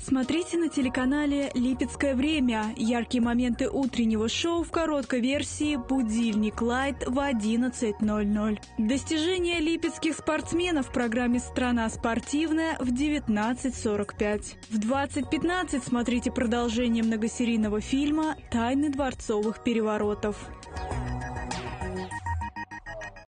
смотрите на телеканале «Липецкое время». Яркие моменты утреннего шоу в короткой версии «Будильник Лайт» в 11:00. Достижения липецких спортсменов в программе «Страна спортивная» в 19:45. В 20:15 смотрите продолжение многосерийного фильма «Тайны дворцовых переворотов».